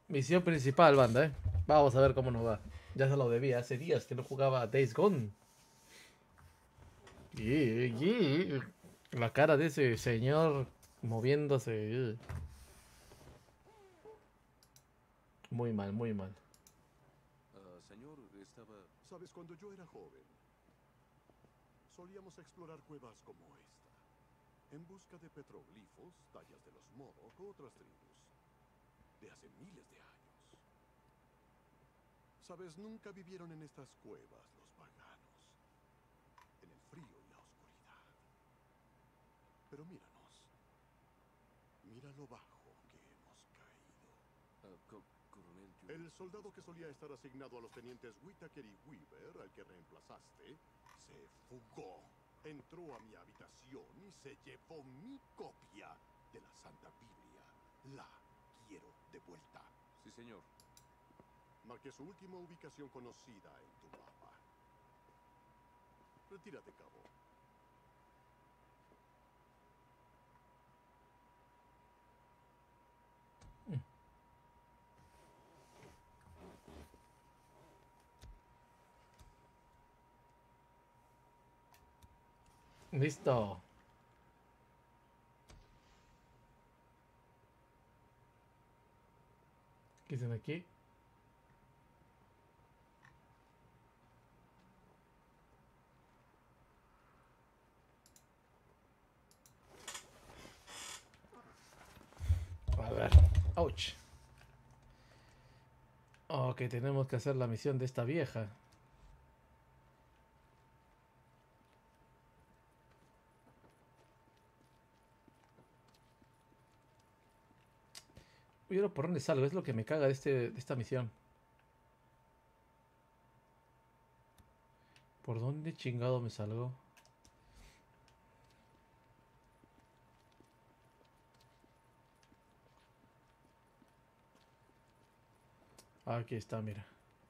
Misión principal, banda, Vamos a ver cómo nos va. Ya se lo debía, hace días que no jugaba a Days Gone. Y la cara de ese señor moviéndose. Muy mal, muy mal. Señor, estaba... Sabes, cuando yo era joven, solíamos explorar cuevas como esta, en busca de petroglifos, tallas de los Modoc o otras tribus, de hace miles de años. Sabes, nunca vivieron en estas cuevas los paganos, en el frío y la oscuridad. Pero míranos, mira lo bajo que hemos caído. Coronel, El soldado que solía estar asignado a los tenientes Whittaker y Weaver, al que reemplazaste, se fugó. Entró a mi habitación y se llevó mi copia de la Santa Biblia. La quiero de vuelta. Sí, señor. Marqué su última ubicación conocida en tu mapa. Retírate, cabo. Listo. ¿Qué dicen aquí? A ver. Ouch. Ok, tenemos que hacer la misión de esta vieja. Uy, ¿por dónde salgo? Es lo que me caga de esta misión. ¿Por dónde chingado me salgo? Aquí está, mira.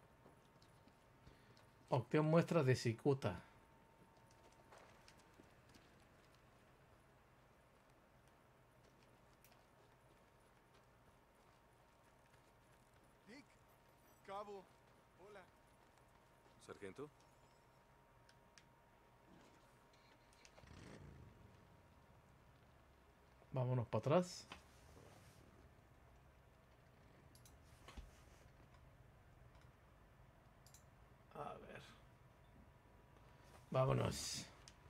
Obtengo muestras de cicuta. Dick, cabo, hola. ¿Sargento? Vámonos para atrás. A ver. Vámonos.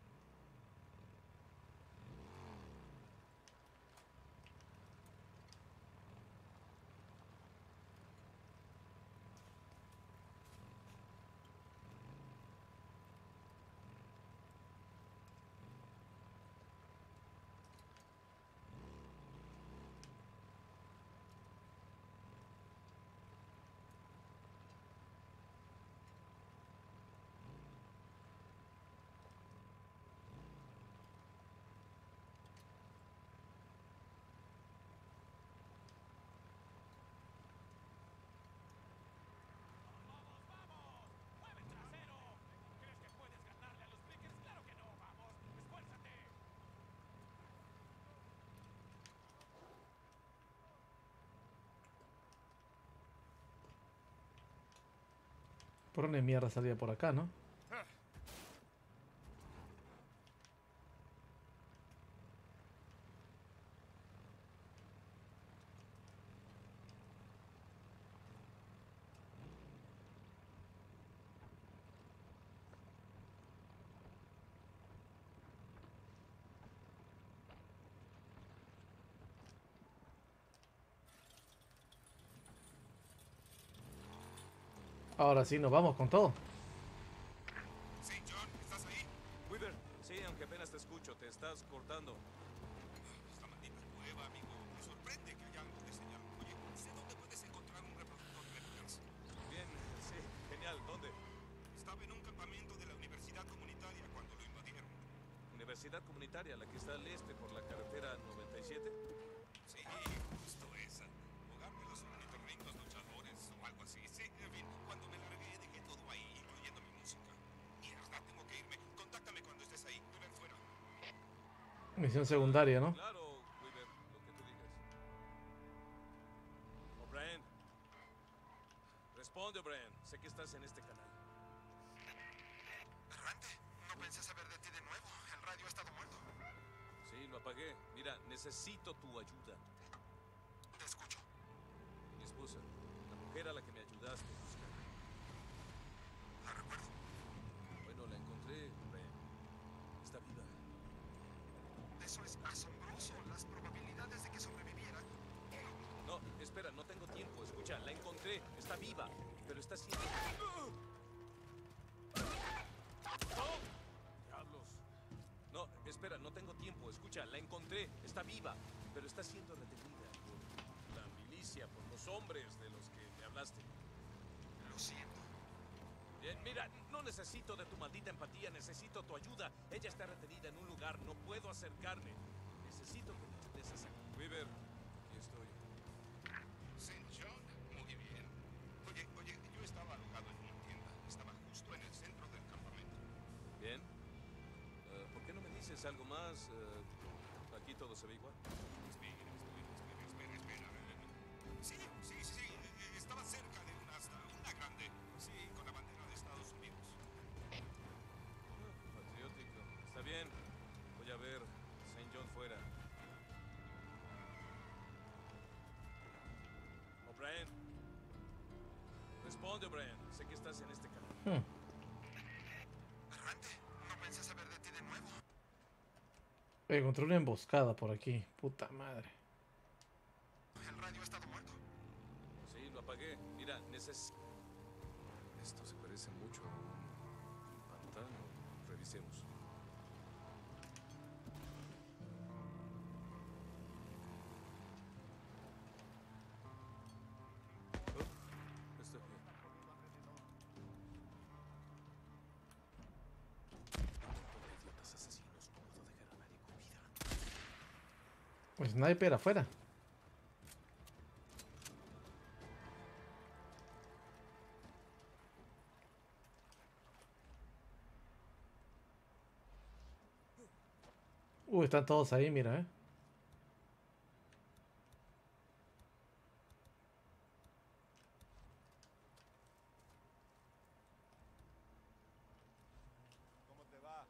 ¿Por dónde mierda salía por acá, no? Ahora sí, nos vamos con todo. Sí, John, ¿estás ahí? Weaver, sí, aunque apenas te escucho, te estás cortando. Esta maldita cueva, amigo. Me sorprende que haya algo de señal. Oye, sé dónde puedes encontrar un reproductor de réplicas. Bien, sí, genial. ¿Dónde? Estaba en un campamento de la Universidad Comunitaria cuando lo invadieron. Universidad Comunitaria, la que está al este por la carretera 97. Sí, justo esa. Jugarme los ornitorrincos luchadores o algo así. Sí, en fin, cuando me largué dejé todo ahí, incluyendo mi música. Mierda, tengo que irme. Contáctame cuando estés ahí. Voy a ver fuera. Misión secundaria, ¿no? Claro, Weaver, lo que tú digas. O'Brien, Responde, O'Brien. Sé que estás en este canal. Errante, no pensé saber de ti de nuevo. El radio ha estado muerto. Sí, lo apagué. Mira, necesito tu ayuda. Te escucho. Mi esposa, la mujer a la que me ayudaste a buscar. La recuerdo. Bueno, la encontré, O'Brien. Está viva. Eso es asombroso. Las probabilidades de que sobreviviera. No, espera, no tengo tiempo. Escucha, la encontré. Está viva, pero está siendo... ¡Diablos! No, espera, no tengo tiempo. Escucha, la encontré. Está viva, pero está siendo retenida por la milicia, por los hombres de los que me hablaste. Lo siento. Bien, mira, no necesito de tu maldita empatía, necesito tu ayuda. Ella está retenida en un lugar, no puedo acercarme. Necesito que me ayudes a sacar. Weaver, aquí estoy. St. John, muy bien. Oye, yo estaba alojado en una tienda. Estaba justo en el centro del campamento. Bien. ¿Por qué no me dices algo más? Aquí todo se ve igual. Espera. Sí. Estaba cerca de una asta, una grande. Sí, con la bandera de Estados Unidos. Patriótico. Está bien. Voy a ver St. John fuera. O'Brien. Responde, O'Brien. Sé que estás en este canal. Errante, no pensé saber de ti de nuevo. Encontré una emboscada por aquí. Puta madre. El radio ha estado muerto. Sí, lo apagué. Mira, necesito... Esto se parece mucho a un pantano. Revisemos. Oh, está bien. Idiotas asesinos, no puedo dejar a nadie con vida. Sniper afuera. Están todos ahí, mira, ¿Cómo te va?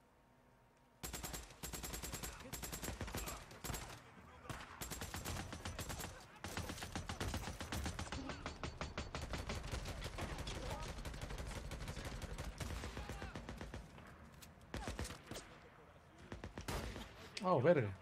Oh, verga.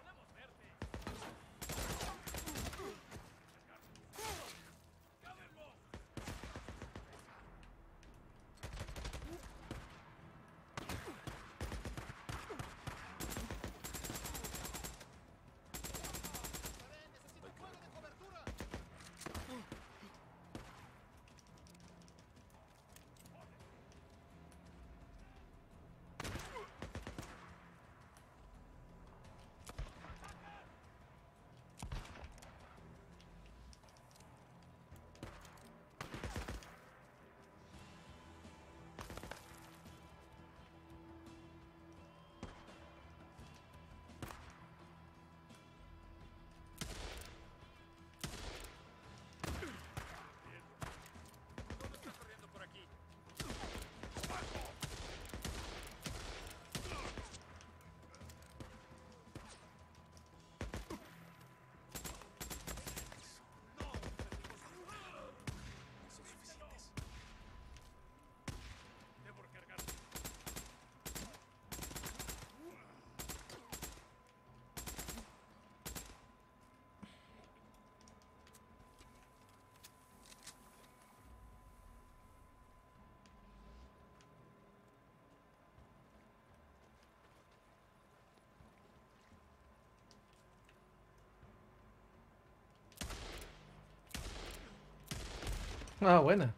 Ah, buena.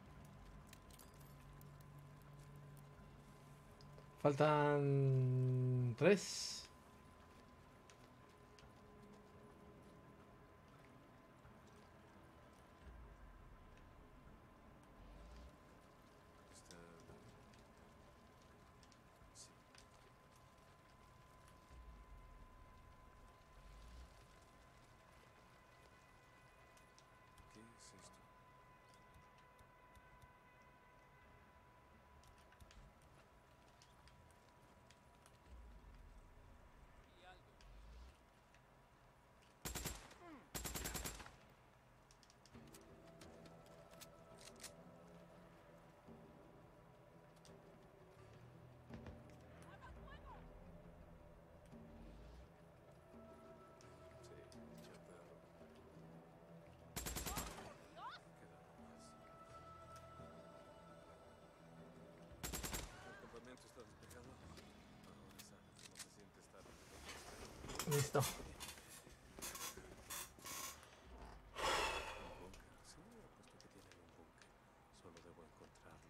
Faltan 3. Está... Sí. ¿Qué es esto? Listo. Un búnker. Sí, apuesto que tienen un búnker. Solo debo encontrarlo.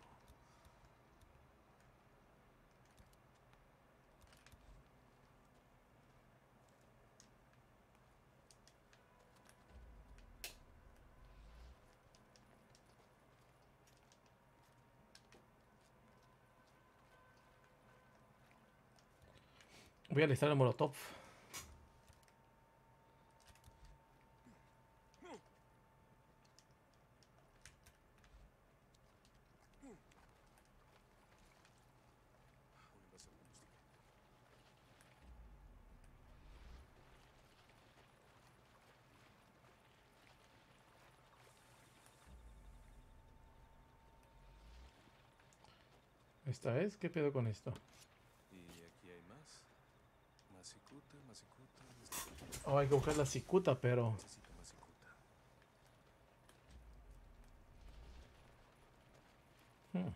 Voy a listar el molotov. Un envase de combustible. ¿Esta es? ¿Qué pedo con esto? Y aquí hay más. Más cicuta, más cicuta. Oh, hay que buscar la cicuta, pero... Necesito más cicuta. Hmm.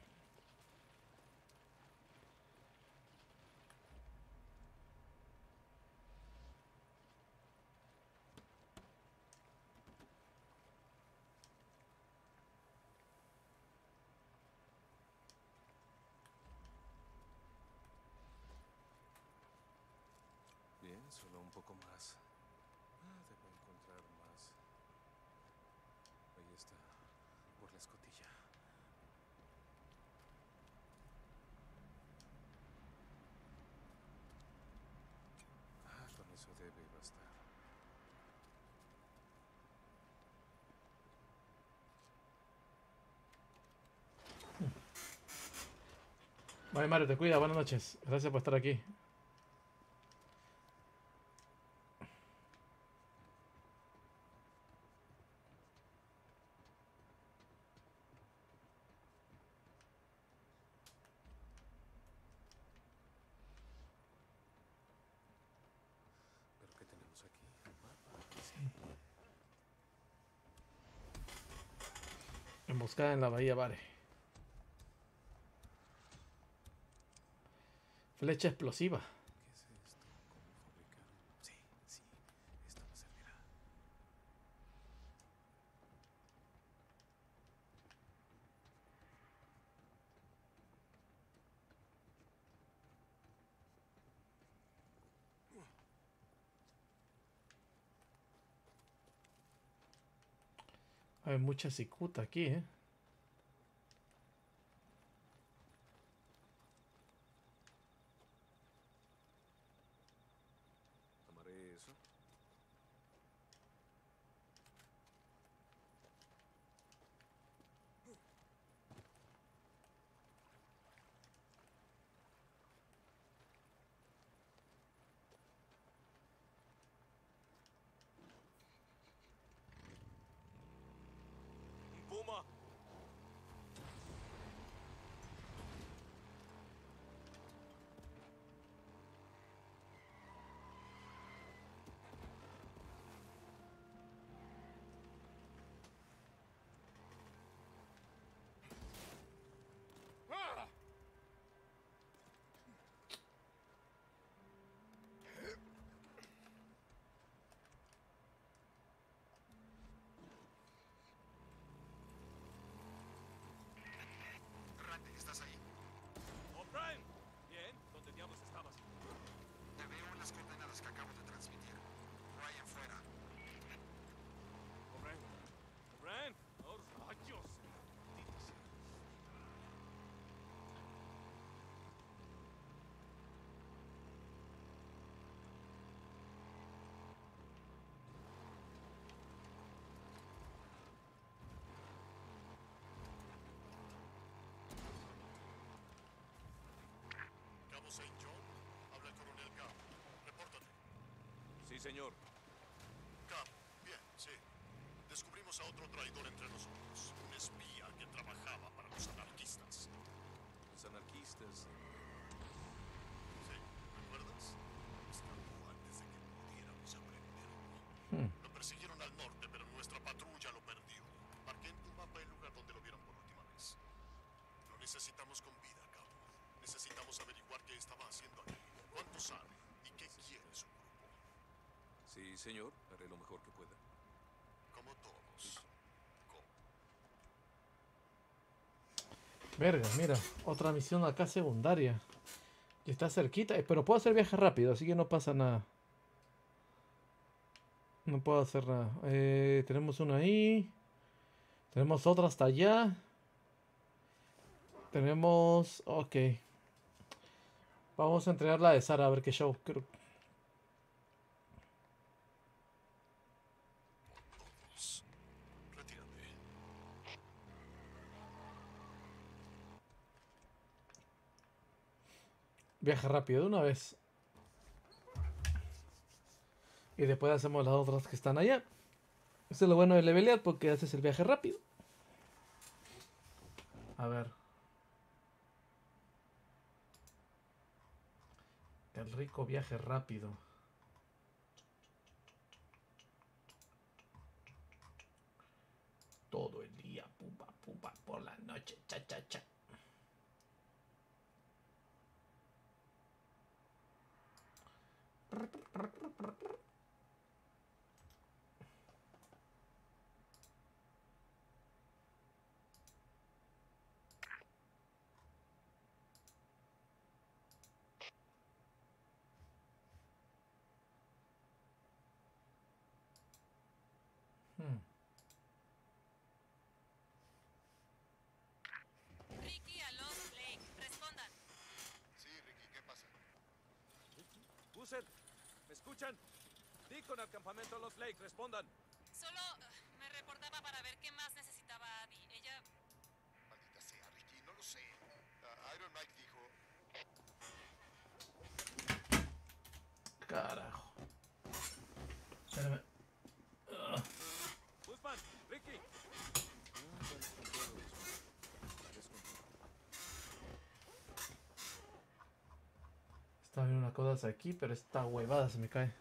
Bien, solo un poco más. Debo encontrar más. Ahí está, por la escotilla. Con eso debe bastar. Vale, Mario, te cuida. Buenas noches. Gracias por estar aquí. ¿Pero qué tenemos aquí? Un mapa. Sí. Emboscada en la bahía Vare. Flecha explosiva. ¿Qué es esto? ¿Cómo fabricaron? Sí, sí, esto me servirá. Hay mucha cicuta aquí, ¿eh? Tomaré eso. ¡Un puma! Randy, ¿estás ahí? ¡O'Brien! Bien, ¿dónde diablos estabas? Te veo en las coordenadas que acabo de transmitir. Ryan fuera. ¡O'Brien! ¡O'Brien! ¡Oh, rayos! Maldita sea. Cabo St. John, habla el coronel Cabo. Repórtate. Sí, señor. Cabo, bien, sí. Descubrimos a otro traidor entre nosotros. Un espía que trabajaba para los anarquistas. Los anarquistas. Sí, ¿recuerdas? Escapó antes de que pudiéramos aprenderlo. Hmm. Lo persiguieron al norte, pero nuestra patrulla lo perdió. Marqué en tu mapa el lugar donde lo vieron por última vez. Lo necesitamos con vida, Cabo. Necesitamos averiguar qué estaba haciendo aquí, cuánto sabe y qué quiere su grupo. Sí, señor. Haré lo mejor que pueda. Como todos. Verga, mira. Otra misión acá secundaria. Y está cerquita. Pero puedo hacer viaje rápido, así que no pasa nada. No puedo hacer nada. Tenemos una ahí. Tenemos otra hasta allá. Tenemos... Ok. Vamos a entregar la de Sara a ver qué show. Todos. Retírate. Viaje rápido de una vez. Y después hacemos las otras que están allá. Eso es lo bueno de levelear porque haces el viaje rápido. A ver. El rico viaje rápido. Todo el día, pumba, pumba, por la noche, cha, cha, cha. Ricky, aló, Blake, respondan. Sí, Ricky, ¿qué pasa? Boozer, ¿me escuchan? Deacon al campamento Lost Lake, respondan. Solo me reportaba para ver qué más necesitaba Abby. Ella... Maldita sea, Ricky, no lo sé. Iron Mike dijo... Carajo. Espérame. Guzmán, Ricky. Está viendo unas cosas aquí, pero esta huevada se me cae.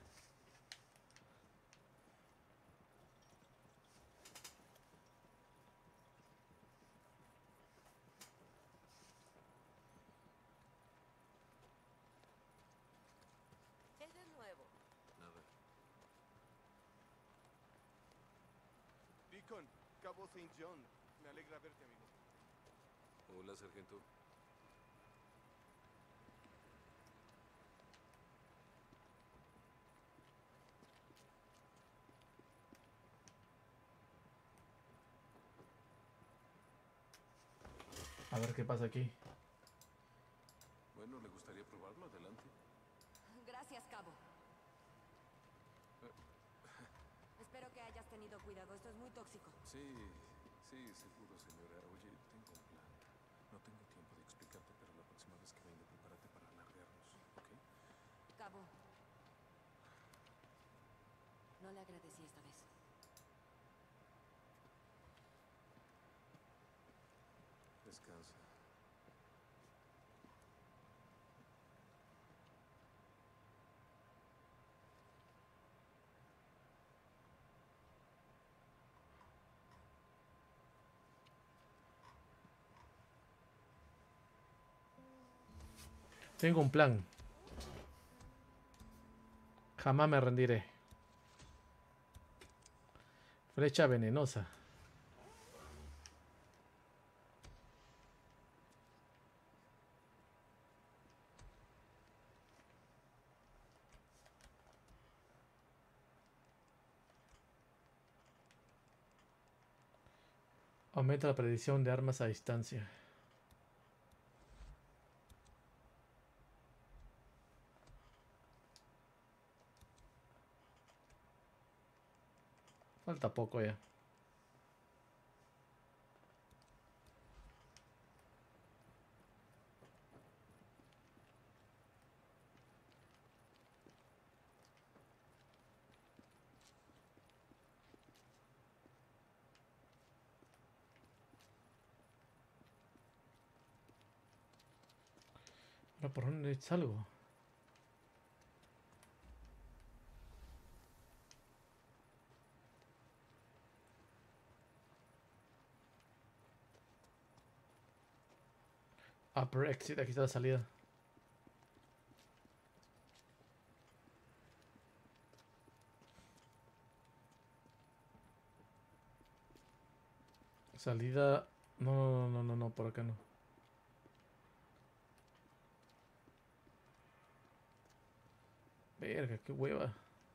Es de nuevo. Nada. Deacon, Cabo St. John. Me alegra verte, amigo. Hola, sargento. A ver qué pasa aquí. Bueno, ¿le gustaría probarlo? Adelante. Gracias, Cabo. Espero que hayas tenido cuidado. Esto es muy tóxico. Sí, sí, seguro, señora. Oye, tengo un plan. No tengo tiempo de explicarte, pero la próxima vez que venga, prepárate para alargarnos, ¿ok? Cabo. No le agradecí esta vez. Descansa. Tengo un plan. Jamás me rendiré. Flecha venenosa. Aumenta la predicción de armas a distancia. Falta poco ya. Ahora, ¿por dónde salgo? Upper exit, aquí está la salida. Salida... No, no, no, no, por acá no. Verga, qué hueva.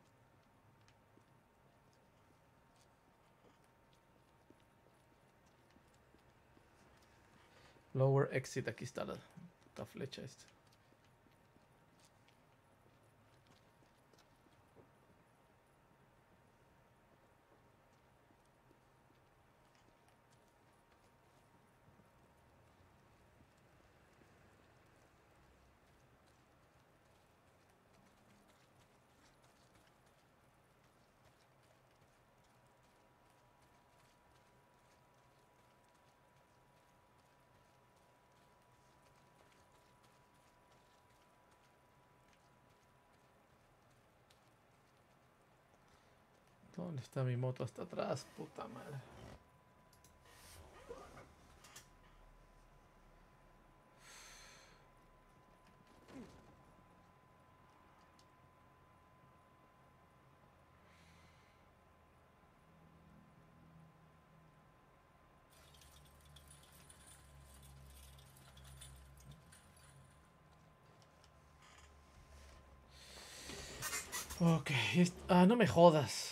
Lower exit, aquí está la flecha esta. ¿Dónde está mi moto? Hasta atrás, puta madre. Ok, no me jodas.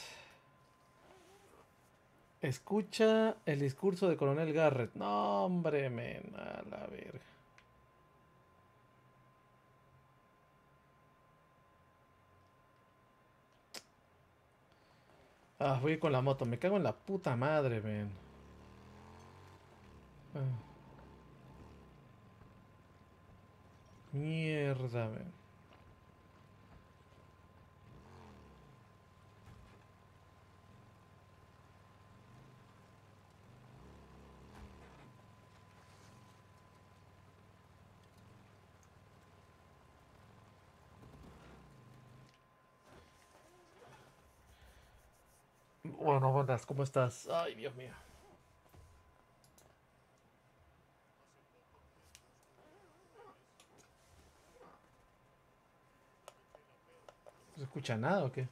Escucha el discurso de Coronel Garrett. No, hombre, men, a la verga. Voy a ir con la moto. Me cago en la puta madre, men. Mierda, men. Bueno, buenas, ¿cómo estás? Ay, Dios mío. ¿No se escucha nada o qué?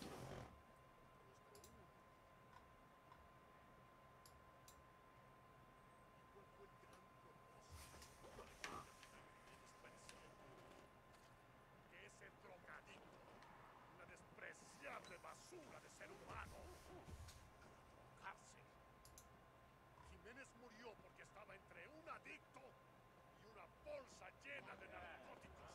Que ese drogadicto, una despreciable basura de ser humano, cárcel. Jiménez murió porque estaba entre un adicto y una bolsa llena de narcóticos.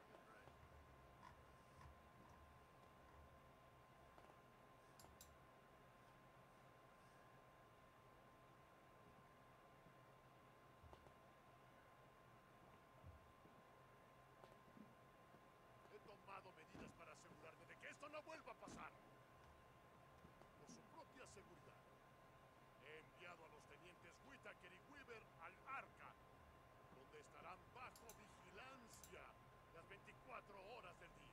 He tomado medidas para asegurarme de que esto no vuelva a pasar. Por su propia seguridad, he enviado a los tenientes Whittaker y Weaver al Arca, donde estarán bajo vigilancia las 24 horas del día.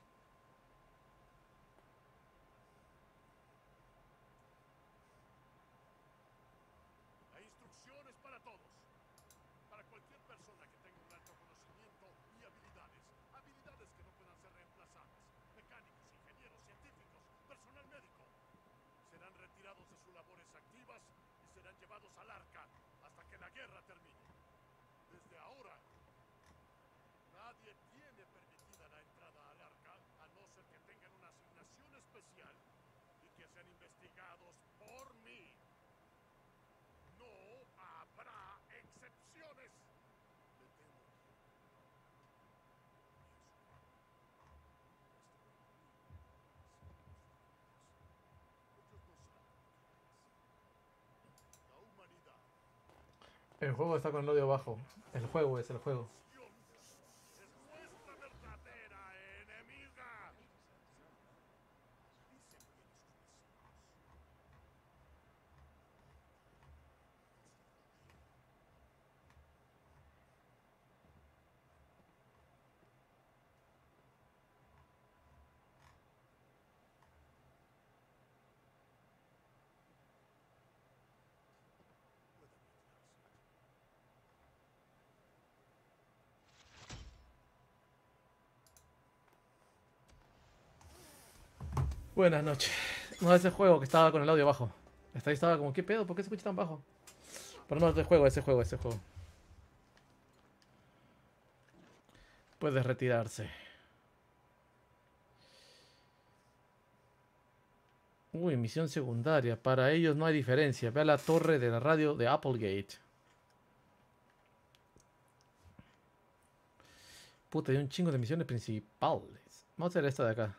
Hay instrucciones para todos. Para cualquier persona que tenga un alto conocimiento y habilidades. Habilidades que no puedan ser reemplazadas. Mecánicos, ingenieros, científicos, personal médico. Serán retirados de sus labores activas y serán llevados al Arca hasta que la guerra termine. Desde ahora, nadie tiene permitida la entrada al Arca a no ser que tengan una asignación especial y que sean investigados por mí. No habrá excepciones. Me temo que muchos no saben lo que es. La humanidad El juego está con el audio bajo. El juego es el juego. es nuestra verdadera enemiga. Dicen bien sus vecinos. Buenas noches. No, ese juego que estaba con el audio bajo. Hasta ahí estaba como, ¿qué pedo? ¿Por qué se escucha tan bajo? Pero no, ese juego. Puede retirarse. Uy, misión secundaria. Para ellos no hay diferencia. Ve a la torre de la radio de Applegate. Puta, hay un chingo de misiones principales. Vamos a hacer esta de acá.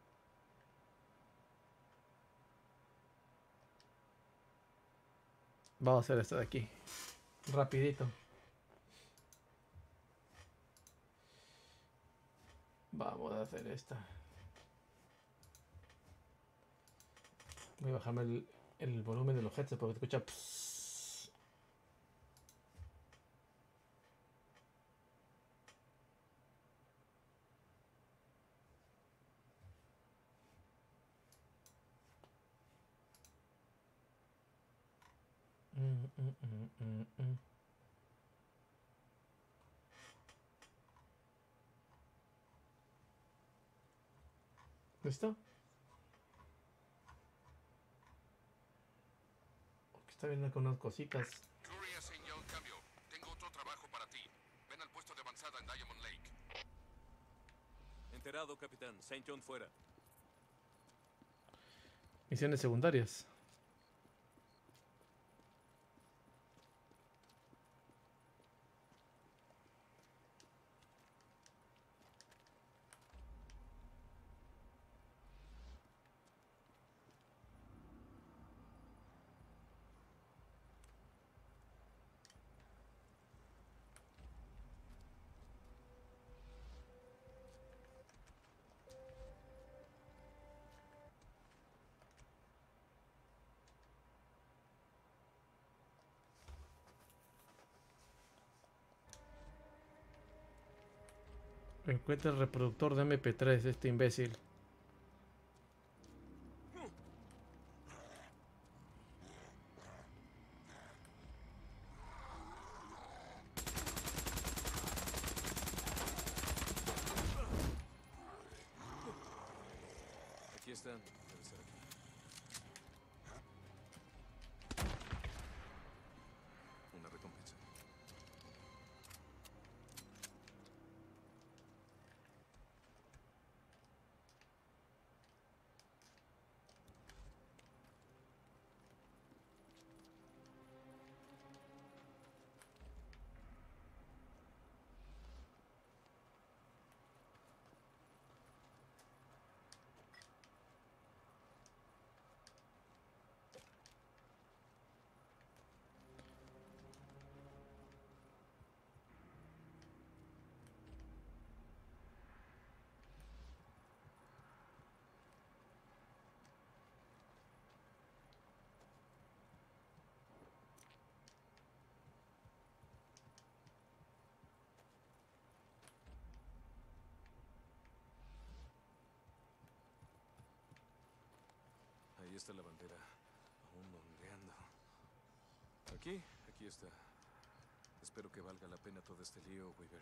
Vamos a hacer esta de aquí. Rapidito. Vamos a hacer esta. Voy a bajarme el volumen de los headsets porque te escucha. Psss. ¿Listo? Está viendo con unas cositas. Courier, señal, cambio. Tengo otro trabajo para ti. Ven al puesto de avanzada en Diamond Lake. Enterado, capitán. St. John fuera. Misiones secundarias. Encuentra el reproductor de MP3 de este imbécil. Aquí están. Debe ser aquí. Una recompensa. Ahí está la bandera, aún ondeando. Aquí está. Espero que valga la pena todo este lío, Weaver.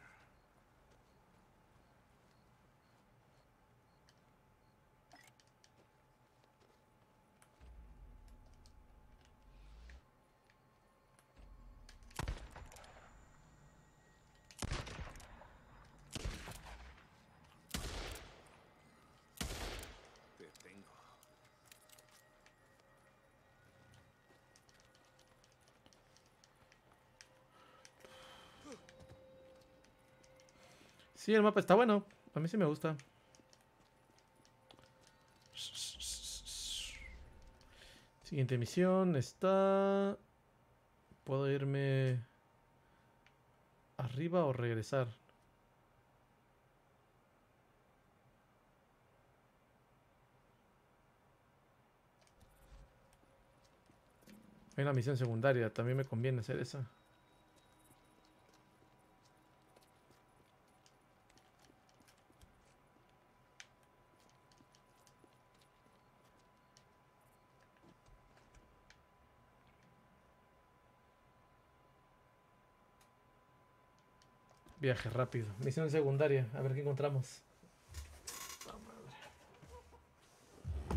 Te tengo. Sí, el mapa está bueno. A mí sí me gusta. Siguiente misión está... ¿Puedo irme arriba o regresar? Hay una misión secundaria. También me conviene hacer esa. Viaje rápido. Misión secundaria. A ver qué encontramos.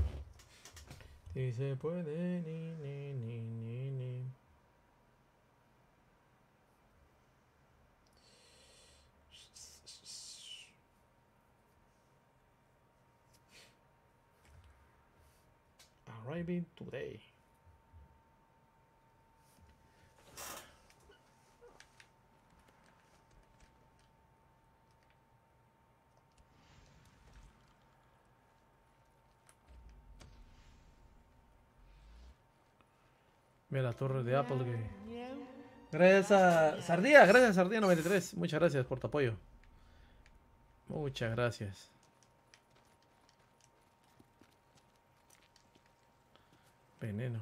Si se puede. Ni. Driving today. Mira la torre de Applegate. Gracias a Sardía 93. Muchas gracias por tu apoyo. Muchas gracias. Veneno.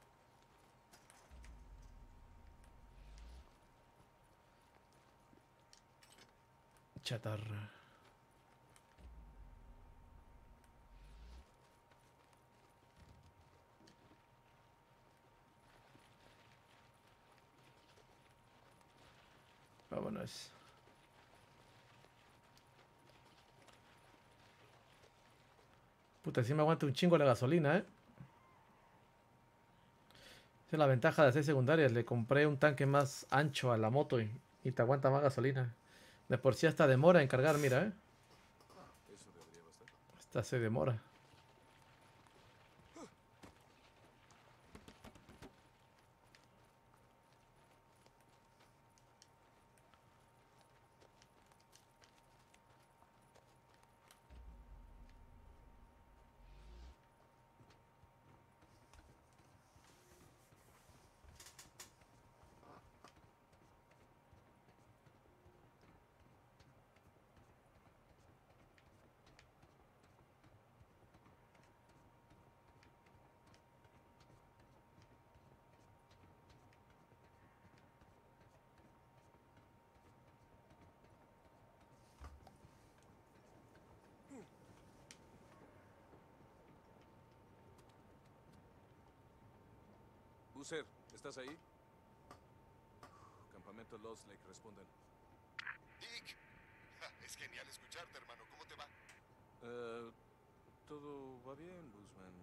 Chatarra. Vámonos. Puta, si me aguanta un chingo la gasolina, ¿eh? Esa es la ventaja de hacer secundarias. Le compré un tanque más ancho a la moto y te aguanta más gasolina. De por sí hasta demora en cargar, mira, ¿eh? Eso debería bastar. Hasta se demora. Boozer, ¿estás ahí? Campamento Lost Lake, respondan. Dick. Es genial escucharte, hermano. ¿Cómo te va? Todo va bien, Guzmán.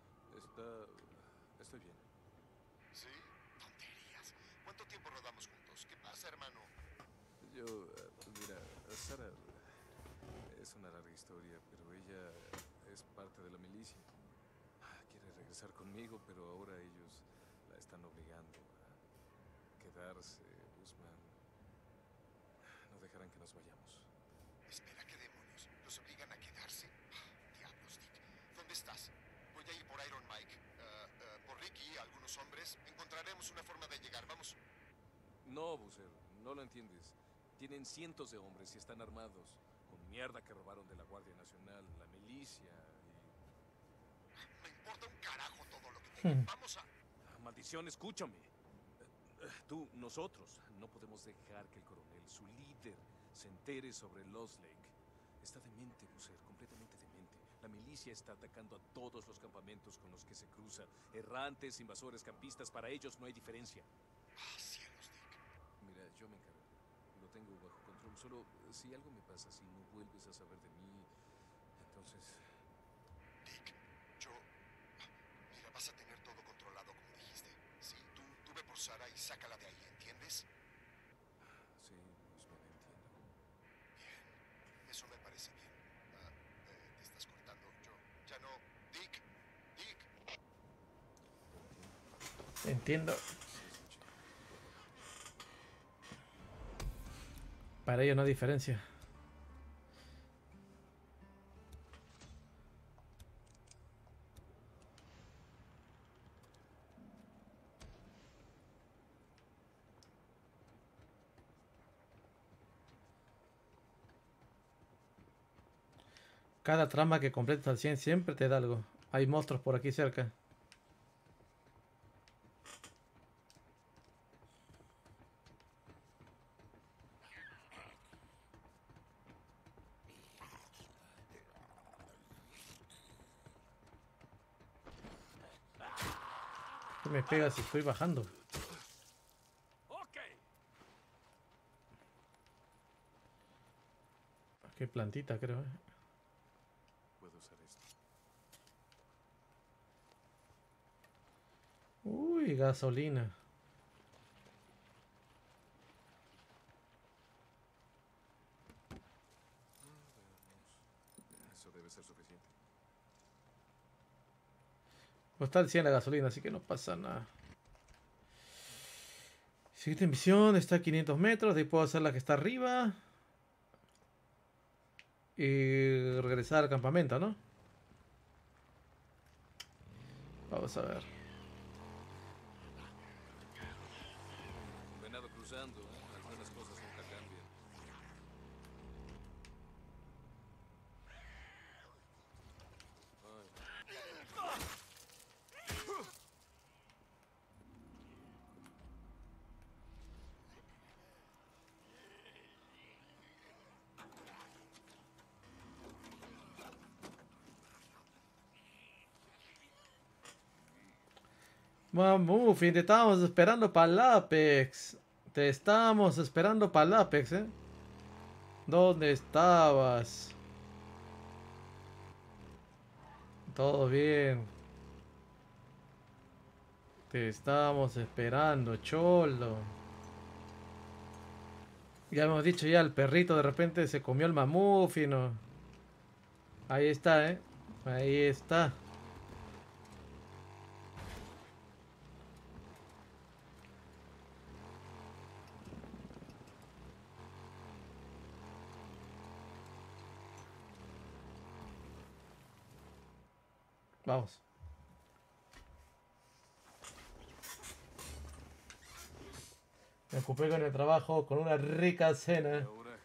Estoy bien. ¿Sí? Tonterías. ¿Cuánto tiempo rodamos juntos? ¿Qué pasa, hermano? Mira, Sara es una larga historia, pero ella es parte de la milicia. Quiere regresar conmigo, pero ahora ellos la están obligando a quedarse, Guzmán. No dejarán que nos vayamos. Espera, ¿qué demonios? ¿Los obligan a quedarse? Diablos, Dick. ¿Dónde estás? Voy a ir por Iron Mike. Por Ricky, algunos hombres. Encontraremos una forma de llegar. Vamos. No, Boozer, no lo entiendes. Tienen cientos de hombres y están armados. Con mierda que robaron de la Guardia Nacional, la milicia y... Me importa un carajo todo lo que tengan. Vamos a... Maldición, escúchame. Nosotros, no podemos dejar que el coronel, su líder, se entere sobre Lost Lake. Está demente, Boozer, completamente demente. La milicia está atacando a todos los campamentos con los que se cruza. Errantes, invasores, campistas, para ellos no hay diferencia. Cielos, Dick. Mira, yo me encargo. Lo tengo bajo control. Solo si algo me pasa, si no vuelves a saber de mí, entonces... Dick, yo... Mira, vas a tener todo controlado como dijiste. Sí, tú ve por Sara y sácala de ahí, ¿entiendes? Sí, Guzmán, entiendo. Bien, eso me parece bien. Te estás cortando. Yo ya no... Dick, Dick. Entiendo. Sí, escuché. Para ello no hay diferencia. Cada trama que completas al 100 siempre te da algo. Hay monstruos por aquí cerca. ¿Qué me pega si estoy bajando? Ok. Qué plantita, creo. Puedo usar esto. Uy, gasolina. Veamos. Eso debe ser suficiente. No está al 100 la gasolina, así que no pasa nada. Siguiente misión está a 500 metros. De ahí puedo hacer la que está arriba. Y regresar al campamento, ¿no? Vamos a ver. Venado cruzando, ¿eh? Algunas cosas nunca cambian. Ay. Muffin, te estábamos esperando para el Apex. Te estábamos esperando para el Apex, ¿eh? ¿Dónde estabas? Todo bien. Te estábamos esperando, cholo. Ya hemos dicho ya, el perrito de repente se comió el mamúfino. Ahí está, ¿eh? Ahí está. Vamos. Me ocupé con el trabajo, con una rica ¿Y cena. ahora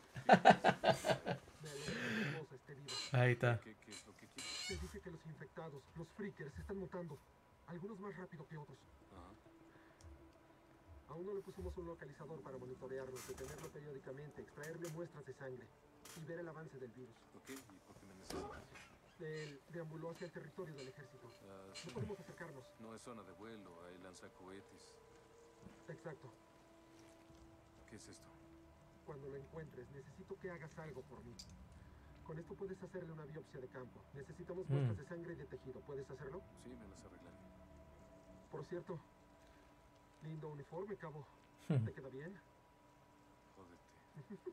Ahí está. qué es lo que quieres? Se dice que los infectados, los freakers, están mutando. Algunos más rápido que otros. Ajá. Aún no le pusimos un localizador para monitorearlos, detenerlo periódicamente, extraerle muestras de sangre y ver el avance del virus. Ok, ¿y por qué me necesitas? Él deambuló hacia el territorio del ejército. Ah, sí. No podemos acercarnos. No es zona de vuelo, hay lanzacohetes. Exacto. ¿Qué es esto? Cuando lo encuentres, necesito que hagas algo por mí. Con esto puedes hacerle una biopsia de campo. Necesitamos muestras de sangre y de tejido. ¿Puedes hacerlo? Sí, me las arreglaré. Por cierto, lindo uniforme, cabo. ¿Te queda bien? Jódete.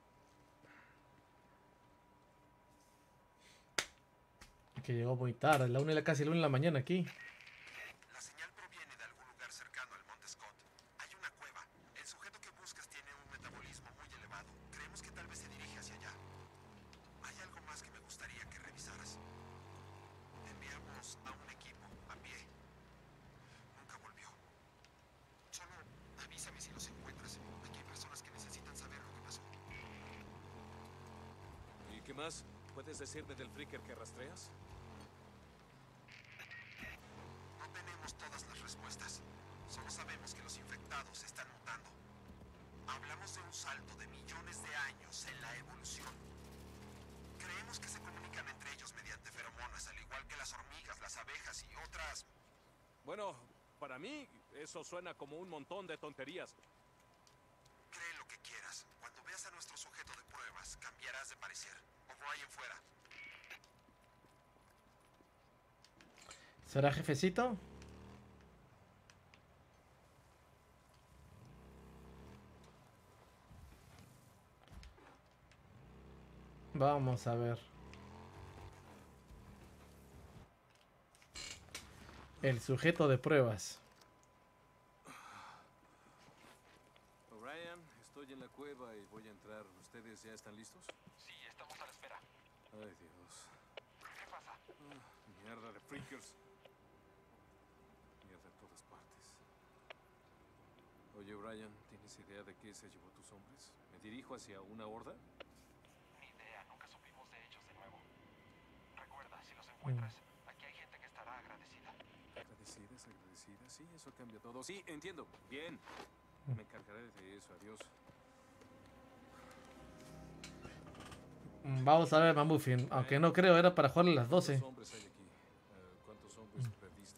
Que llegó muy tarde, casi la 1 de la mañana aquí. La señal proviene de algún lugar cercano al Monte Scott. Hay una cueva. El sujeto que buscas tiene un metabolismo muy elevado. Creemos que tal vez se dirige hacia allá. Hay algo más que me gustaría que revisaras. Enviamos a un equipo a pie. Nunca volvió. Solo avísame si los encuentras. Aquí hay personas que necesitan saber lo que pasó. ¿Y qué más? ¿Puedes decirme del freaker que rastreas? No tenemos todas las respuestas. Solo sabemos que los infectados están mutando. Hablamos de un salto de millones de años en la evolución. Creemos que se comunican entre ellos mediante feromonas, al igual que las hormigas, las abejas y otras. Bueno, para mí eso suena como un montón de tonterías. Cree lo que quieras. Cuando veas a nuestro sujeto de pruebas, cambiarás de parecer. O'Brien fuera. ¿Será jefecito? Vamos a ver. El sujeto de pruebas. O'Brien, estoy en la cueva y voy a entrar. ¿Ustedes ya están listos? Sí, estamos a la espera. Ay, Dios. ¿Qué pasa? Mierda de freakers. Mierda en todas partes. Oye, O'Brien, ¿tienes idea de qué se llevó tus hombres? ¿Me dirijo hacia una horda? Ni idea, nunca supimos de ellos de nuevo. Recuerda, si los encuentras, aquí hay gente que estará agradecida. Agradecidas, agradecidas. Sí, eso cambia todo. Sí, entiendo. Bien. Me encargaré de eso. Adiós. Vamos a ver, Mamuffin. Aunque no creo, era para jugarle a las 12. ¿Cuántos hombres hay aquí? ¿Cuántos hombres perdiste?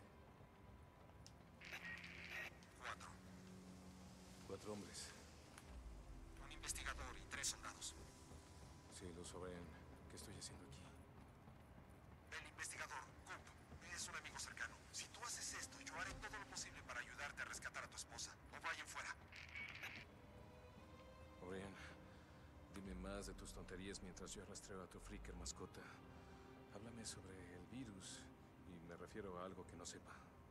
4. 4 hombres. Un investigador y 3 soldados. Sí, lo O'Brien. ¿Qué estoy haciendo aquí? El investigador, Coop, es un amigo cercano. Si tú haces esto, yo haré todo lo posible para ayudarte a rescatar a tu esposa. O'Brien fuera. O'Brien, dime más de tus tonterías mientras yo rastreo a tu freaker mascota. Háblame sobre el virus y me me refiero a algo que no sepa.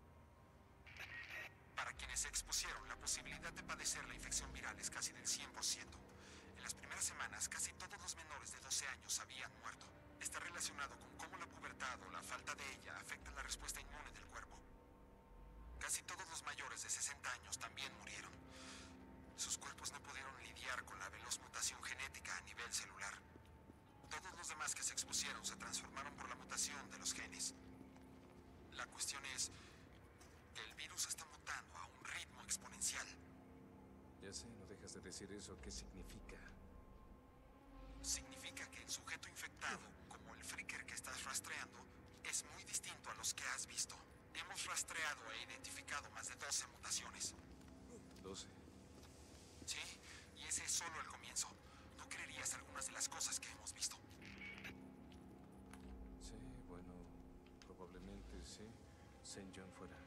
Para quienes se expusieron, la posibilidad de padecer la infección viral es casi del 100%. En las primeras semanas, casi todos los menores de 12 años habían muerto. Está relacionado con cómo la pubertad o la falta de ella afecta la respuesta inmune del cuerpo. Casi todos los mayores de 60 años también murieron. Sus cuerpos no pudieron lidiar con la veloz mutación genética a nivel celular. Todos los demás que se expusieron se transformaron por la mutación de los genes. La cuestión es que el virus está mutando a un ritmo exponencial. Ya sé, no dejas de decir eso. ¿Qué significa? Significa que el sujeto infectado, como el freaker que estás rastreando, es muy distinto a los que has visto. Hemos rastreado e identificado más de 12 mutaciones. 12. Sí, y ese es solo el comienzo. No creerías algunas de las cosas que hemos visto. Sí, bueno, probablemente sí. St. John fuera.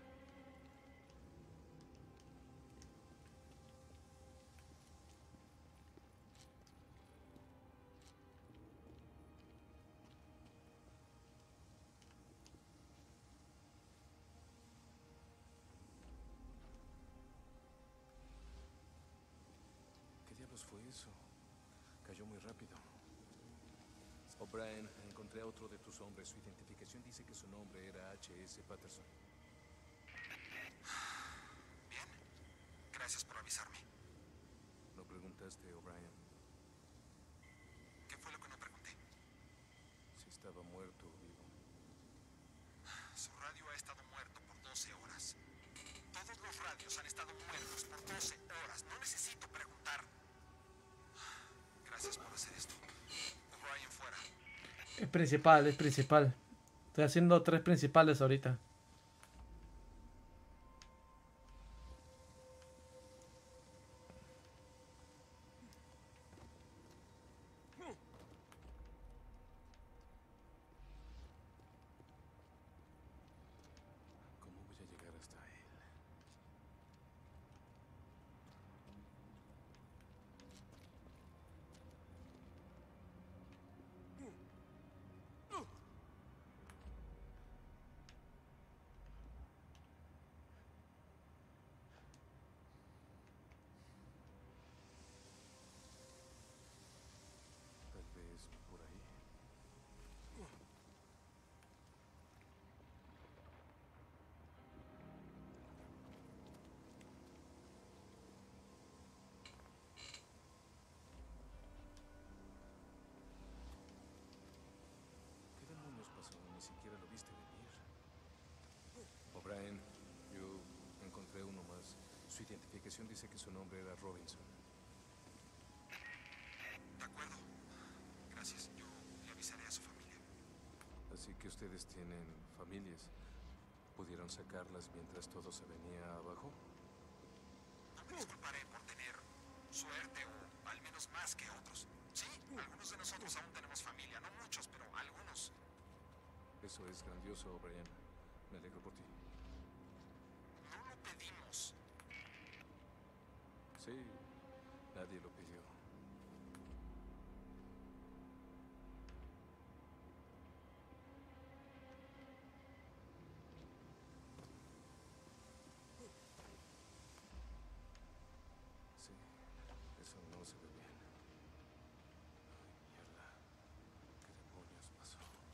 ¿Qué diablos fue eso? Cayó muy rápido. O'Brien, encontré a otro de tus hombres. Su identificación dice que su nombre era H.S. Patterson. Bien, gracias por avisarme. ¿No preguntaste, O'Brien, ¿Qué fue lo que no pregunté? si estaba muerto o vivo? Su radio ha estado muerto por 12 horas. Todos los radios han estado muertos por 12 horas. No necesito preguntar. Gracias por hacer esto. O'Brien fuera. Es principal, es principal. Estoy haciendo 3 principales ahorita. ¿Cómo voy a llegar hasta él? Tal vez por ahí. ¿Qué demonios pasó? Ni siquiera lo viste venir. O'Brien, yo encontré uno más. Su identificación dice que su nombre era Robinson. De acuerdo. Gracias. Yo le avisaré a su familia. Así que ustedes tienen familias. ¿Pudieron sacarlas mientras todo se venía abajo? No me disculparé por tener suerte o al menos más que otros. Sí, algunos de nosotros aún tenemos familia. No muchos, pero algunos. Eso es grandioso, O'Brien. Me alegro por ti. No lo pedimos. Sí, nadie lo pidió. Sí, eso no se ve bien. Ay, mierda. ¿Qué demonios pasó?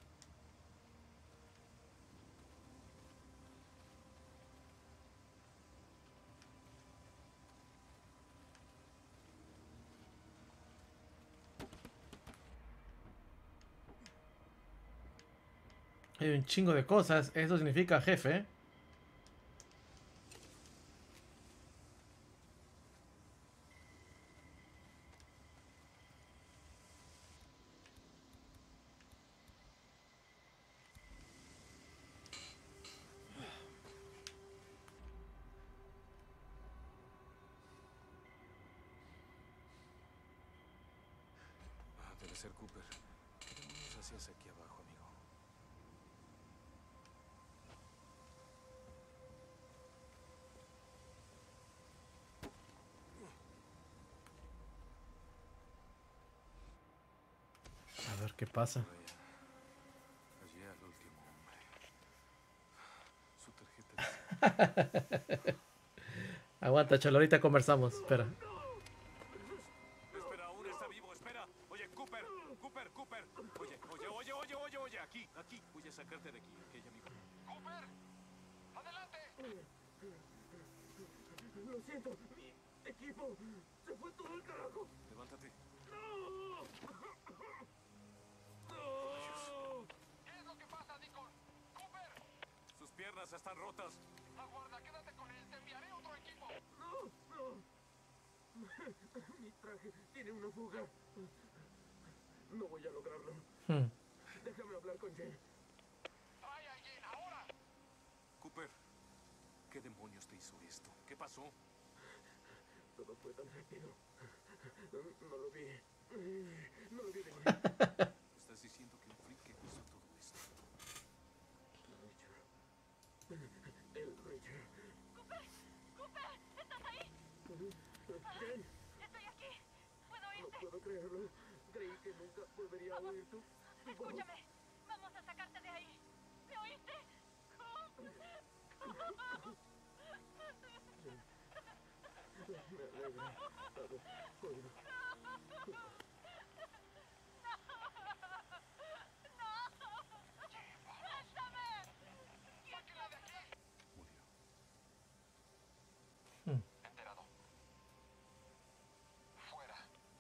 Hay un chingo de cosas. Eso significa jefe, ¿eh? Debe ser Cooper. ¿Qué demonios hacías aquí abajo, amigo? A ver qué pasa. Ryan, hallé al último hombre. Aguanta, Cholo, ahorita conversamos. Espera. Espera, aún está vivo, espera. Oye, Cooper, Cooper, Cooper. Oye, aquí. Voy a sacarte de aquí, ¿ok, amigo? ¡Cooper! ¡Adelante! Lo siento, mi equipo se fue todo el carajo. Levántate. ¿Qué es lo que pasa, Deacon? ¡Cooper! Sus piernas están rotas. Aguarda, quédate con él. Te enviaré otro equipo. No. Mi traje tiene una fuga. No voy a lograrlo. Déjame hablar con Jane. Trae a alguien ahora. Cooper, ¿qué demonios te hizo esto? ¿Qué pasó? Todo fue tan rápido. No lo vi. No lo vi venir. ¿Estás diciendo que un freak hizo todo esto? Richard. ¡Cooper! ¿Estás ahí? Jane, Estoy aquí. ¿Puedo no oírte? puedo creerlo. Creí que nunca volvería a oír tu voz. Escúchame. Vamos a sacarte de ahí. ¿Me oíste? Me alegra haber oído. ¡Sáquenla de aquí! Murió. Enterado. Fuera.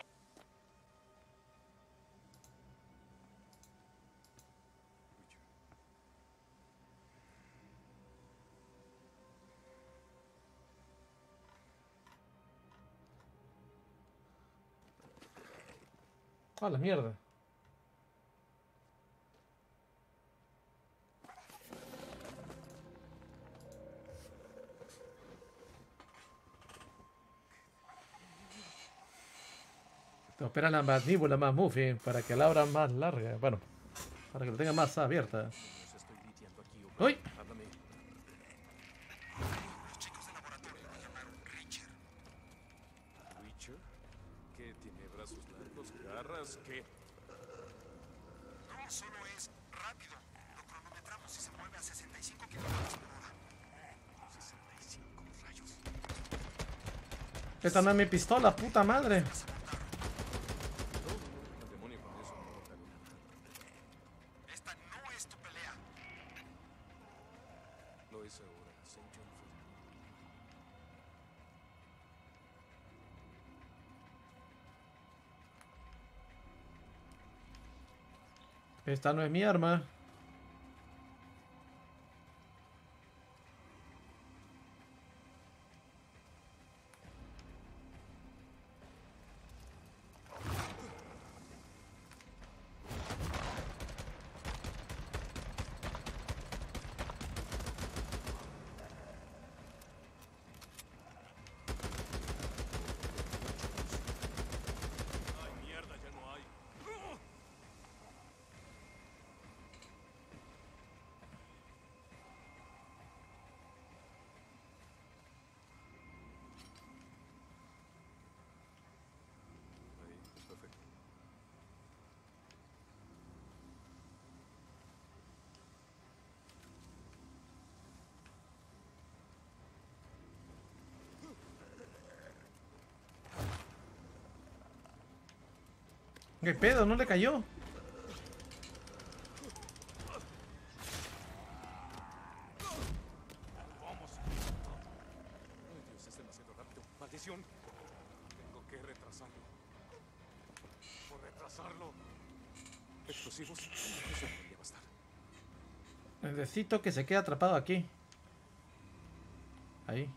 Richard. A la mierda. Te opera la mandíbula más muffin para que la abra más larga. Bueno, para que lo tenga más abierta. Demonios estoy lidiando aquí, ¿ok? ¡Uy! Háblame. Los chicos del laboratorio me llamaron Richard. ¿Richard? ¿Qué? ¿Tiene brazos largos, garras? ¿Qué? No, solo es rápido. Lo cronometramos y se mueve a 65 kilómetros por hora. 65 rayos. Esta no es mi pistola, puta madre. No, al demonio con eso, no, Carolina. Esta no es tu pelea. Lo es ahora, St. John Foot. Esta no es mi arma. ¡Ay, mierda, ya no hay! Ahí, perfecto. ¿Qué pedo? ¿No le cayó? ¡Vamos! ¡Ay, Dios, es demasiado rápido! ¡Maldición! Tengo que retrasarlo. ¡Por retrasarlo! ¿Explosivos? Eso debería bastar. Necesito que se quede atrapado aquí. Ahí.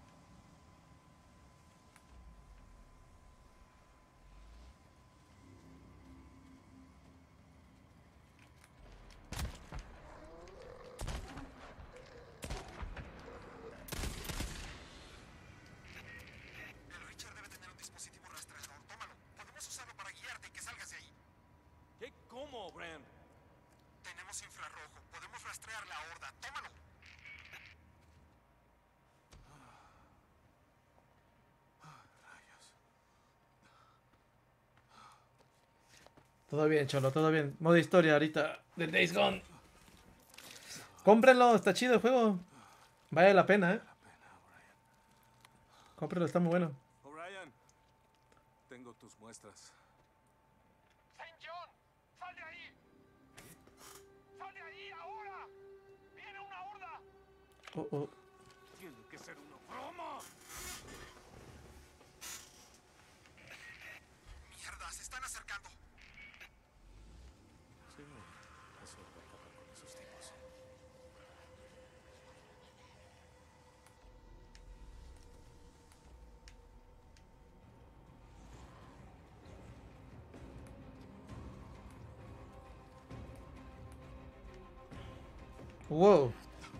El Richard debe tener un dispositivo rastreador. Tómalo. Podemos usarlo para guiarte y que salgas de ahí. ¿Qué? ¿Cómo, Brand? Tenemos infrarrojo. Podemos rastrear la horda. Tómalo. Rayos. Todo bien, Cholo, todo bien. Modo historia ahorita de Days Gone. Cómprenlo, está chido el juego. Vale la pena, La pena, O'Brien. Cómpralo, está muy bueno. O'Brien, tengo tus muestras. ¡Saint John! ¡Sal de ahí! ¡Sal de ahí ahora! ¡Viene una horda! Oh, oh. Tiene que ser una broma. ¡Mierda! ¡Se están acercando! Sí, es hora de acabar con esos tipos. Wow.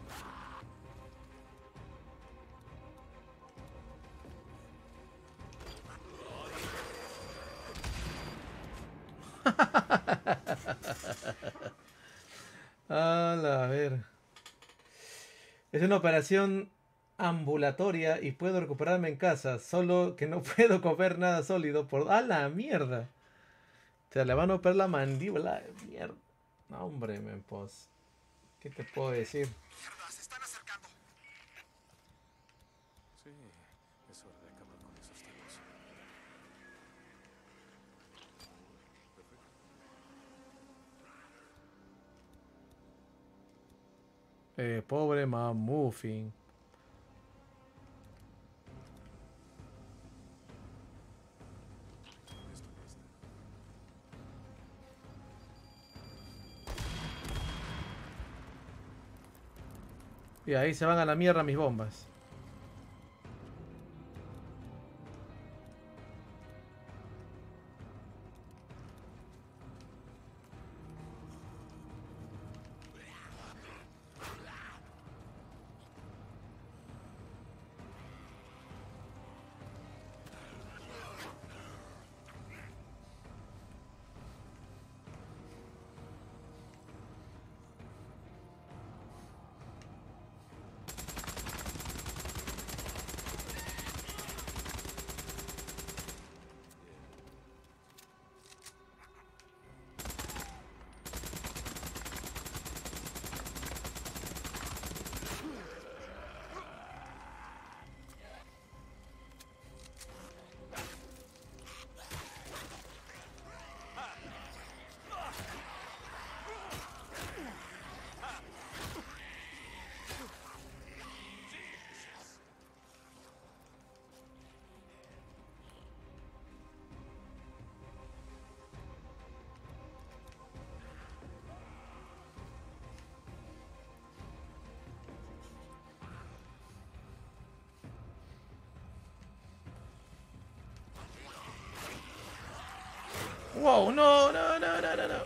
A ver. Es una operación ambulatoria y puedo recuperarme en casa, solo que no puedo comer nada sólido por... ¡A la mierda! Se le van a operar la mandíbula. Mierda. No, hombre, men, pues. ¿Qué te puedo decir? ¡Mierda! ¡Se están acercando! Sí, es hora de acabar con esos tipos. Perfecto. Pobre Mamuffin. Esto ya está. Y ahí se van a la mierda mis bombas. Wow, no, no, no, no, no, no.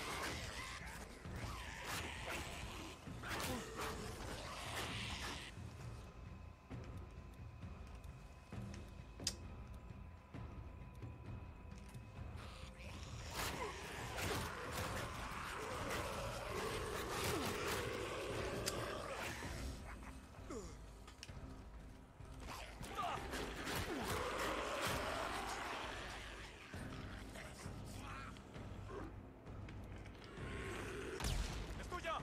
¡Es tuya!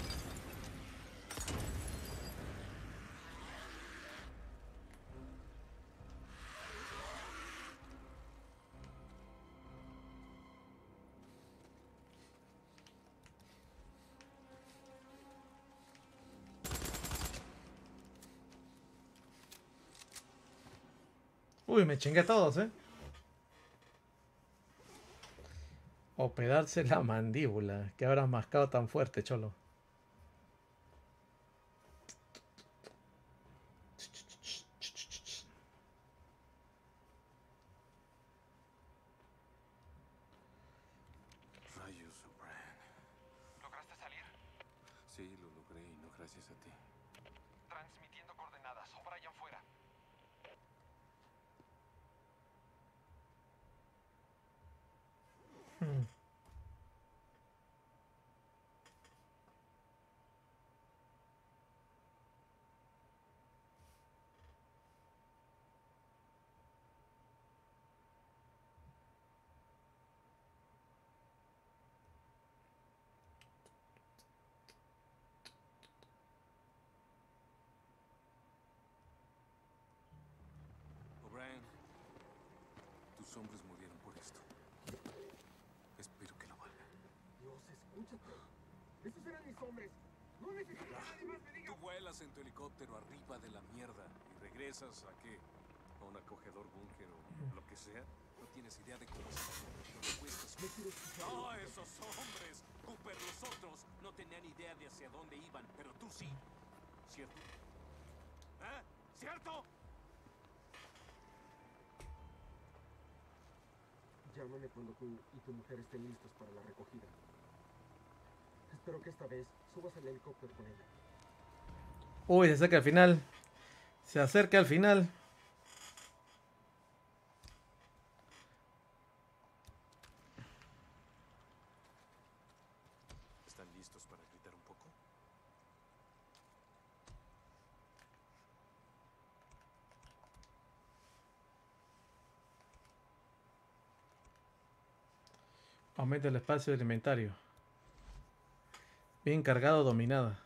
Uy, me chingué a todos, Operarse la mandíbula. Que habrás mascado tan fuerte, cholo. Rayos, O'Brien. ¿Lograste salir? Sí, lo logré y no gracias a ti. Transmitiendo coordenadas. O'Brien fuera. ¿Cuántos hombres murieron por esto? Espero que lo valga. Dios, escúchate. Esos eran mis hombres. No necesito que nadie más me diga. Tú vuelas en tu helicóptero arriba de la mierda y regresas a qué? A un acogedor búnker o lo que sea. No tienes idea de cómo se No, esos hombres. Cooper, los otros no tenían idea de hacia dónde iban, pero tú sí. ¿Cierto? ¿Eh? ¿Cierto? Llámame cuando tú y tu mujer estén listos para la recogida. Espero que esta vez subas al helicóptero con ella. Uy, se acerca al final. Se acerca al final. ¿Están listos para gritar un poco? Aumenta el espacio del inventario. Bien cargado, dominada.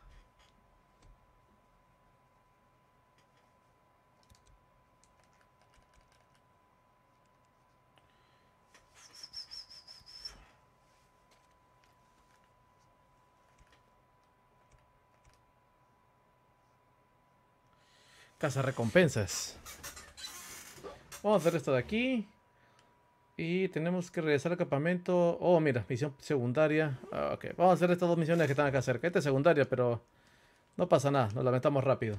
Casa recompensas. Vamos a hacer esto de aquí. Y tenemos que regresar al campamento. Oh, mira, misión secundaria. Ok, vamos a hacer estas dos misiones que están acá cerca. Esta es secundaria, pero no pasa nada. Nos lamentamos rápido.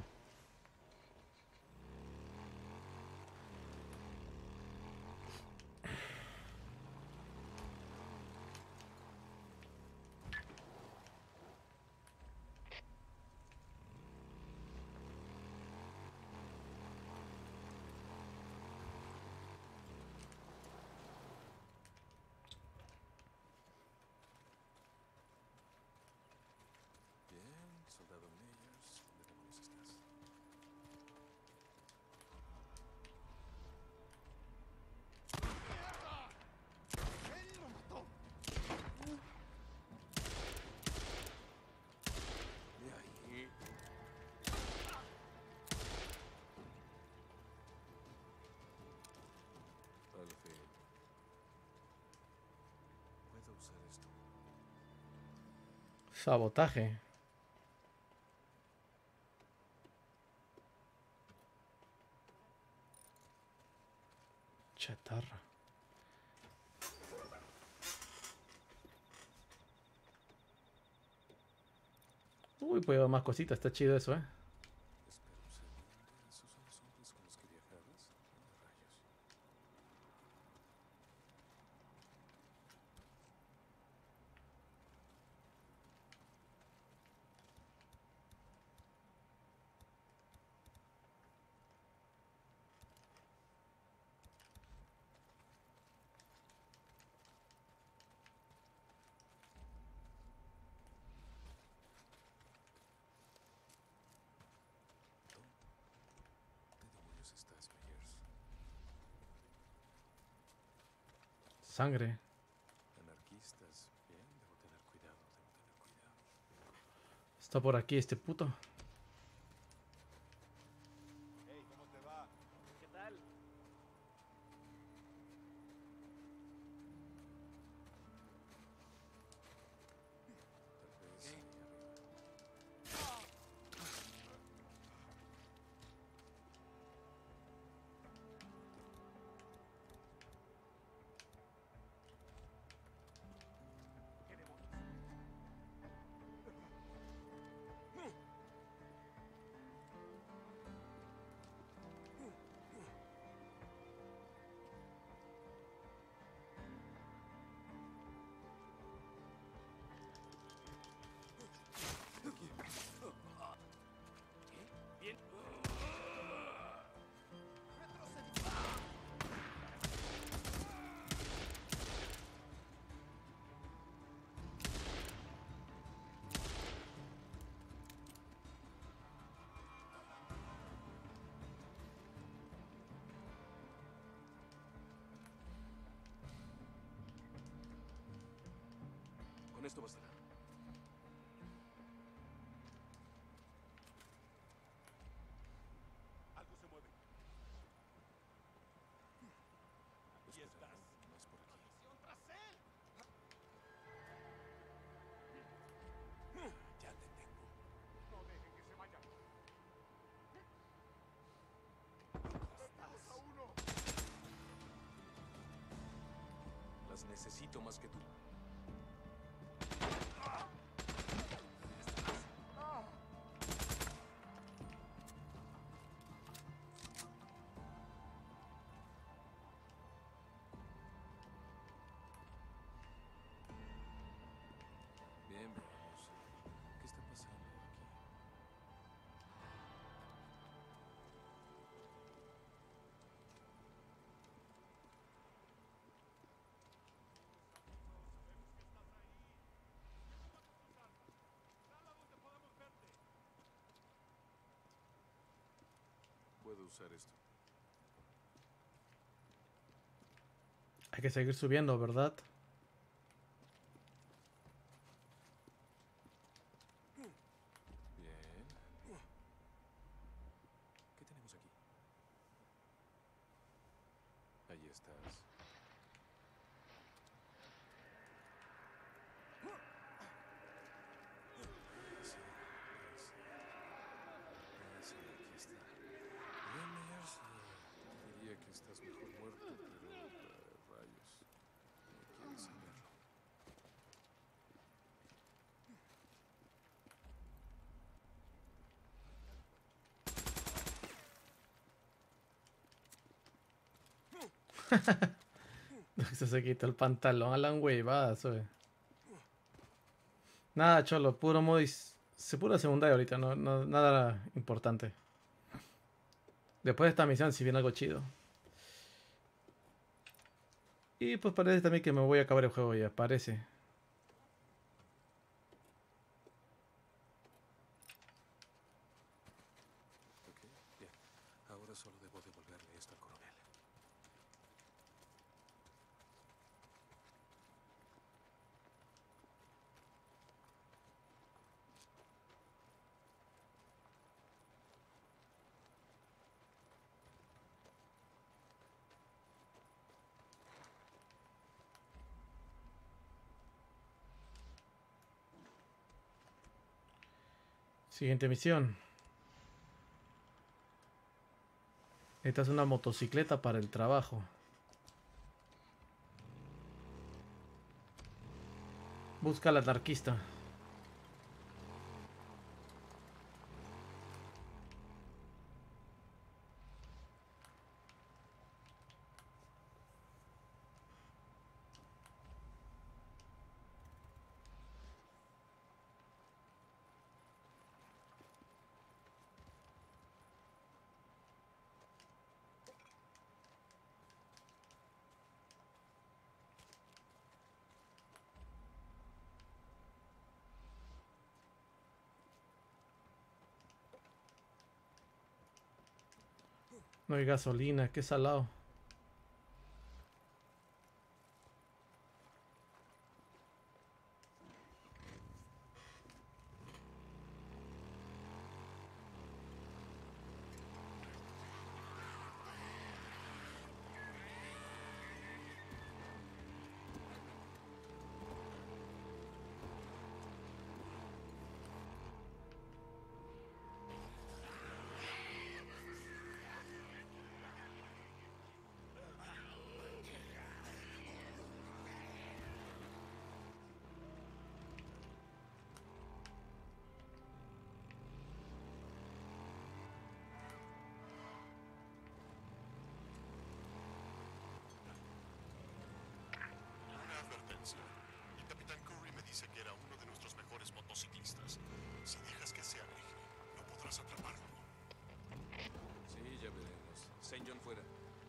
Bien, soldado Meyers, ¿dónde demonios estás? De ahí. Al fin. Puedo usar esto. Sabotaje. Chatarra. Uy, pues más cositas. Está chido eso, Espera un segundo. ¿Esos son los hombres con los que viajabas? ¿Dónde rayos? ¿Dónde demonios estás, Meyers? Sangre. Anarquistas. Bien, debo tener cuidado, debo tener cuidado. Está por aquí este puto. Hey, ¿cómo te va? ¿Qué tal? Tal vez ahí arriba. ¿Qué demonios? ¿Qué? Bien. Con esto bastará. Algo se mueve. Aquí está. necesito más que tú. Bien, veamos. ¿Qué está pasando aquí? Puedo usar esto. Hay que seguir subiendo, ¿verdad? Bien. ¿Qué tenemos aquí? Ahí estás. Sí, aquí está. Bien, Myers, diría que estás mejor muerto, pero rayos, no quieres saberlo. Se quitó el pantalón a la huevada, soy. Nada, cholo, puro modis. Se pura secundaria ahorita, nada importante. Después de esta misión, si viene algo chido. Y pues parece también que me voy a acabar el juego ya, parece. Ok, bien. Ahora solo debo devolverle esto al coronel. Siguiente misión. Esta es una motocicleta para el trabajo. Busca al anarquista. No hay gasolina, qué salado. Una advertencia. El capitán Curry me dice que era uno de nuestros mejores motociclistas. Si dejas que se aleje, no podrás atraparlo. Sí, ya veremos. St. John fuera.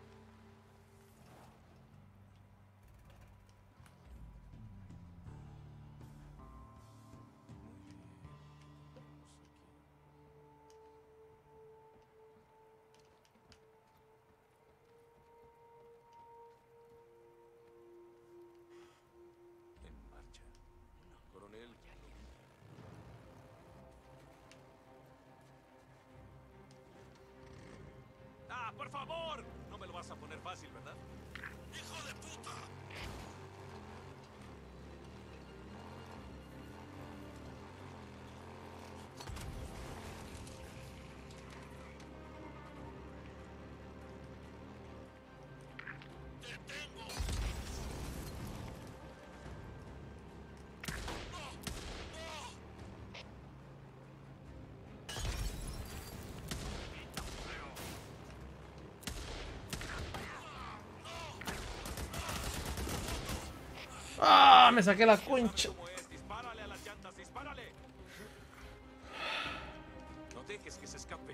En marcha. Coronel. ¡Ah, por favor! No me lo vas a poner fácil, ¿verdad? ¡Hijo de puta! ¡Te tengo! ¡Ah! Me saqué la concha. ¿Cómo es? Dispárale a las llantas, dispárale. No dejes que se escape.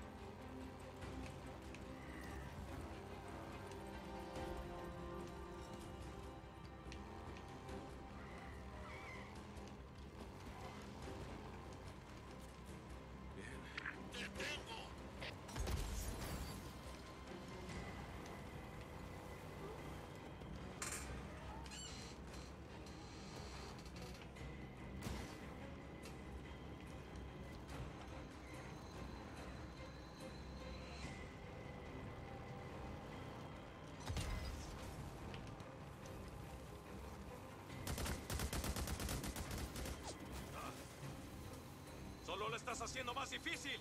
Solo lo estás haciendo más difícil.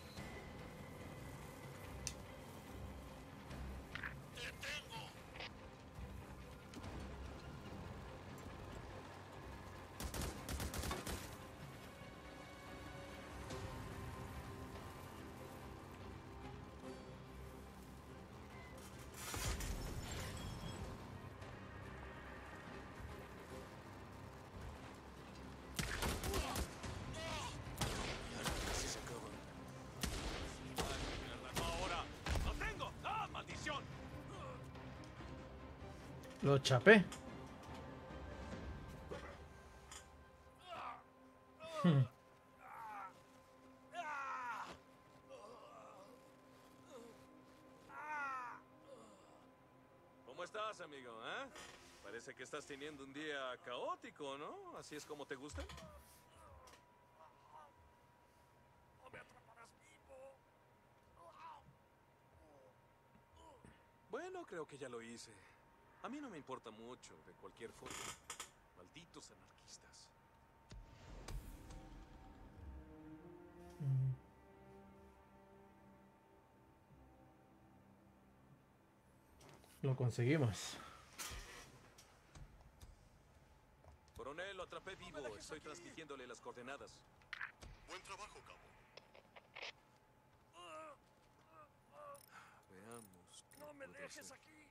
Así se acaba. Mierda, no ahora. ¡Lo tengo! ¡Ah, maldición! Lo chapé. ¿Cómo estás, amigo? Parece que estás teniendo un día caótico, ¿no? ¿Así es como te gusta? No me atraparás vivo. Bueno, creo que ya lo hice. A mí no me importa mucho, de cualquier forma. Malditos anarquistas. Lo conseguimos. Coronel, lo atrapé vivo. Estoy transmitiéndole las coordenadas. Buen trabajo, cabo. Veamos. ¿Qué No me puedo dejes hacer? aquí.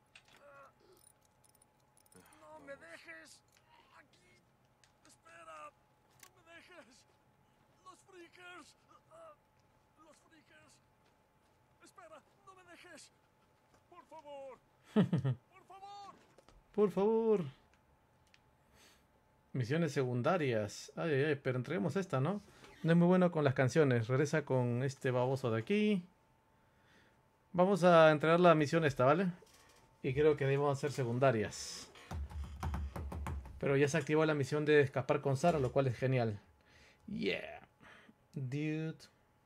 No me dejes aquí. Espera. No me dejes. Los freakers. Los freakers. Espera. No me dejes. Por favor. Por favor. Por favor. Misiones secundarias. Ay, ay, ay, pero entreguemos esta, ¿no? No es muy bueno con las canciones. Regresa con este baboso de aquí. Vamos a entregar la misión esta, ¿vale? Y creo que debemos hacer secundarias. Pero ya se activó la misión de escapar con Sara, lo cual es genial. Yeah. Dude.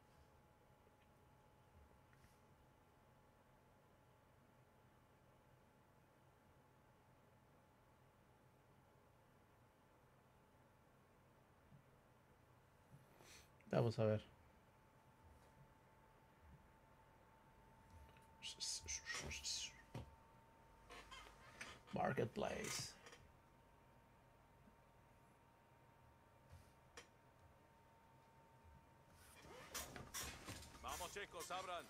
Vamos a ver. Marketplace. Vamos, chicos, abran.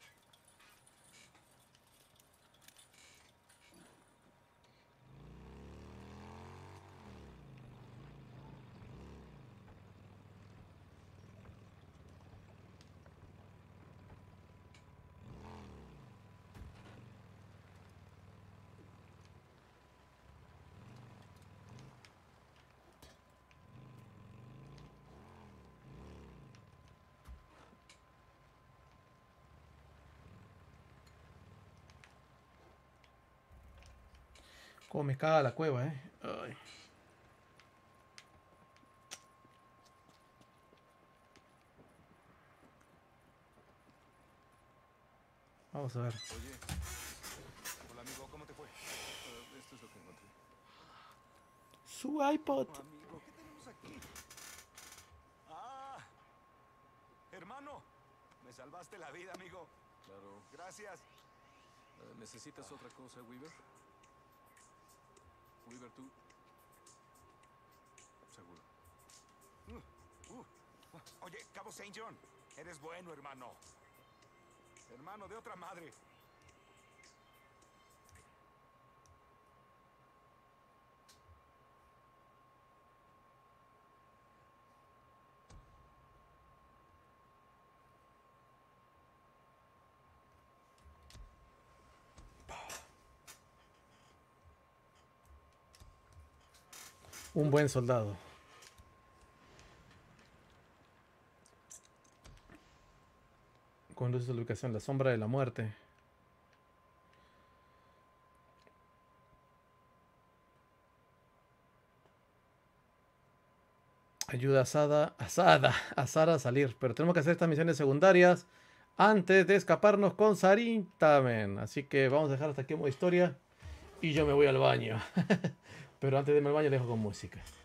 Como me caga la cueva, Ay. Vamos a ver. Oye. Hola, amigo, ¿cómo te fue? Esto es lo que encontré. Su iPod. Oh, amigo, ¿qué tenemos aquí? ¡Ah! Hermano, me salvaste la vida, amigo. Claro. Gracias. ¿Necesitas otra cosa, Weaver? Weaver, tú. Seguro. Oye, Cabo St. John, eres bueno, hermano. Hermano de otra madre. Un buen soldado. Conduce a la ubicación, la sombra de la muerte. Ayuda a Sara a salir. Pero tenemos que hacer estas misiones secundarias antes de escaparnos con Sarita, men. Así que vamos a dejar hasta aquí modo historia. Y yo me voy al baño. Pero antes de irme al baño, dejo con música.